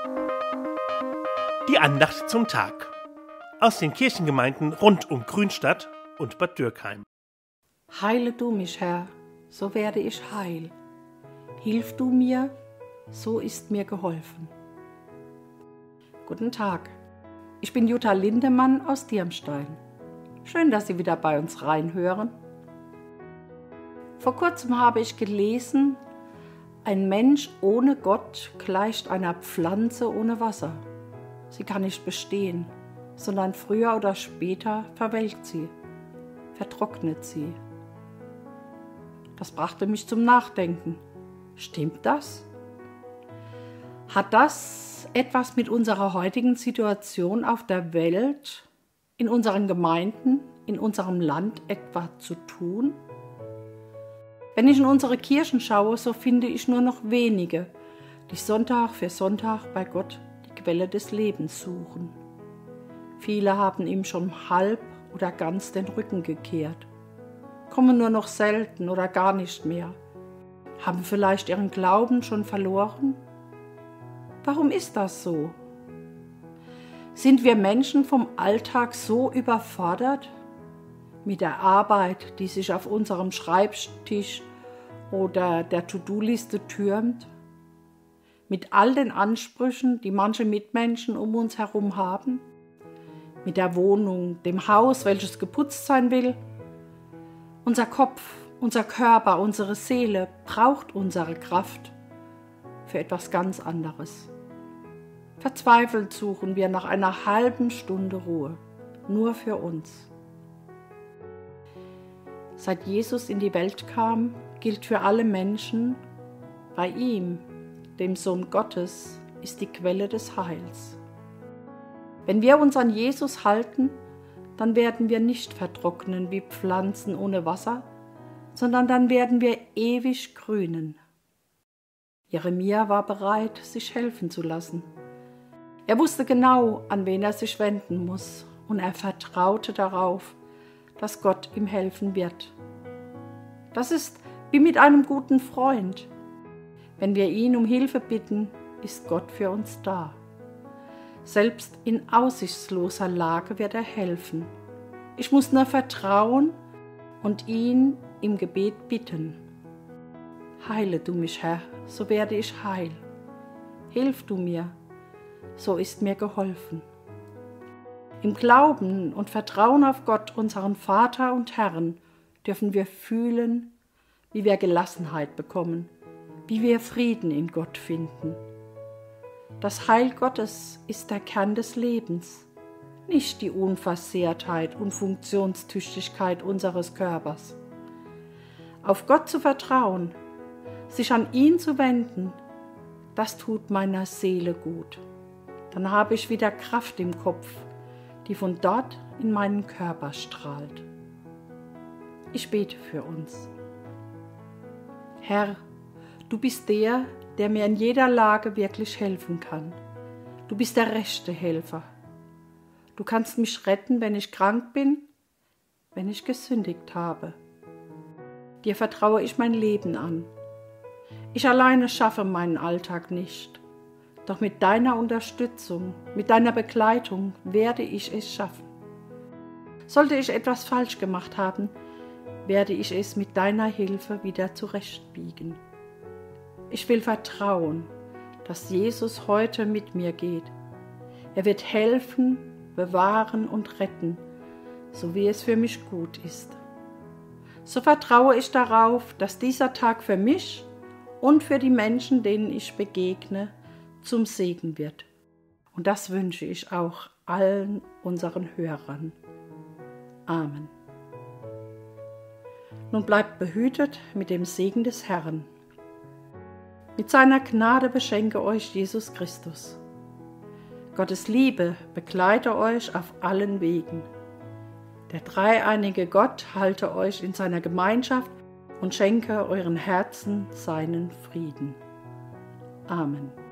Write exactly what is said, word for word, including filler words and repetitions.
Die Andacht zum Tag aus den Kirchengemeinden rund um Grünstadt und Bad Dürkheim. Heile du mich, Herr, so werde ich heil. Hilf du mir, so ist mir geholfen. Guten Tag, ich bin Jutta Lindemann aus Dirmstein. Schön, dass Sie wieder bei uns reinhören. Vor kurzem habe ich gelesen, ein Mensch ohne Gott gleicht einer Pflanze ohne Wasser. Sie kann nicht bestehen, sondern früher oder später verwelkt sie, vertrocknet sie. Das brachte mich zum Nachdenken. Stimmt das? Hat das etwas mit unserer heutigen Situation auf der Welt, in unseren Gemeinden, in unserem Land etwa zu tun? Wenn ich in unsere Kirchen schaue, so finde ich nur noch wenige, die Sonntag für Sonntag bei Gott die Quelle des Lebens suchen. Viele haben ihm schon halb oder ganz den Rücken gekehrt, kommen nur noch selten oder gar nicht mehr, haben vielleicht ihren Glauben schon verloren. Warum ist das so? Sind wir Menschen vom Alltag so überfordert? Mit der Arbeit, die sich auf unserem Schreibtisch oder der To-Do-Liste türmt? Mit all den Ansprüchen, die manche Mitmenschen um uns herum haben? Mit der Wohnung, dem Haus, welches geputzt sein will? Unser Kopf, unser Körper, unsere Seele braucht unsere Kraft für etwas ganz anderes. Verzweifelt suchen wir nach einer halben Stunde Ruhe, nur für uns. Seit Jesus in die Welt kam, gilt für alle Menschen, bei ihm, dem Sohn Gottes, ist die Quelle des Heils. Wenn wir uns an Jesus halten, dann werden wir nicht vertrocknen wie Pflanzen ohne Wasser, sondern dann werden wir ewig grünen. Jeremia war bereit, sich helfen zu lassen. Er wusste genau, an wen er sich wenden muss, und er vertraute darauf, dass Gott ihm helfen wird. Das ist wie mit einem guten Freund. Wenn wir ihn um Hilfe bitten, ist Gott für uns da. Selbst in aussichtsloser Lage wird er helfen. Ich muss nur vertrauen und ihn im Gebet bitten. Heile du mich, Herr, so werde ich heil. Hilf du mir, so ist mir geholfen. Im Glauben und Vertrauen auf Gott, unseren Vater und Herrn, dürfen wir fühlen, wie wir Gelassenheit bekommen, wie wir Frieden in Gott finden. Das Heil Gottes ist der Kern des Lebens, nicht die Unversehrtheit und Funktionstüchtigkeit unseres Körpers. Auf Gott zu vertrauen, sich an ihn zu wenden, das tut meiner Seele gut. Dann habe ich wieder Kraft im Kopf, die von dort in meinen Körper strahlt. Ich bete für uns. Herr, du bist der, der mir in jeder Lage wirklich helfen kann. Du bist der rechte Helfer. Du kannst mich retten, wenn ich krank bin, wenn ich gesündigt habe. Dir vertraue ich mein Leben an. Ich alleine schaffe meinen Alltag nicht. Doch mit deiner Unterstützung, mit deiner Begleitung werde ich es schaffen. Sollte ich etwas falsch gemacht haben, werde ich es mit deiner Hilfe wieder zurechtbiegen. Ich will vertrauen, dass Jesus heute mit mir geht. Er wird helfen, bewahren und retten, so wie es für mich gut ist. So vertraue ich darauf, dass dieser Tag für mich und für die Menschen, denen ich begegne, zum Segen wird. Und das wünsche ich auch allen unseren Hörern. Amen. Nun bleibt behütet mit dem Segen des Herrn. Mit seiner Gnade beschenke euch Jesus Christus. Gottes Liebe begleite euch auf allen Wegen. Der dreieinige Gott halte euch in seiner Gemeinschaft und schenke euren Herzen seinen Frieden. Amen.